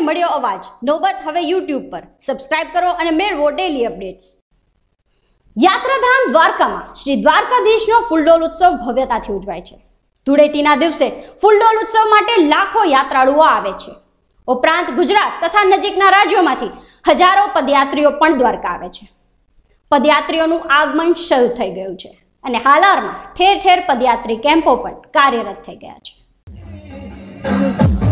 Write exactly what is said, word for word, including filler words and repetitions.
મળ્યો અવાજ. નોબત હવે યુટ્યુબ પર. સબસ્ક્રાઇબ કરો અને મેળવો ડેલી અપડેટ્સ. યાત્રાધામ દ્વારકામાં શ્રી દ્વારકાધીશનો ફૂલડોલ ઉત્સવ ભવ્યતાથી ઉજવાય છે. ધૂળેટીના દિવસે ફૂલડોલ ઉત્સવ માટે લાખો યાત્રાળુઓ આવે છે. ઉપરાંત ગુજરાત તથા નજીકના રાજ્યોમાંથી હજારો પદયાત્રીઓ પણ દ્વારકા આવે છે. પદયાત્રીઓનું આગમન શરૂ થઈ ગયું છે અને હાલમાં ઠેર ઠેર પદયાત્રી કેમ્પો પણ કાર્યરત થઈ ગયા છે.